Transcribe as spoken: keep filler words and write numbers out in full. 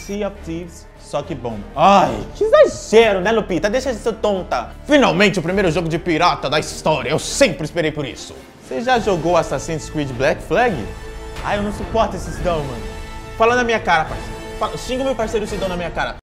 Sea of Thieves, só que bom. Ai, que exagero, né, Lupita? Deixa de ser tonta. Finalmente o primeiro jogo de pirata da história. Eu sempre esperei por isso. Você já jogou Assassin's Creed Black Flag? Ai, eu não suporto esse Sidão, mano. Fala na minha cara, parceiro. Fala, xinga o meu parceiro Sidão na minha cara.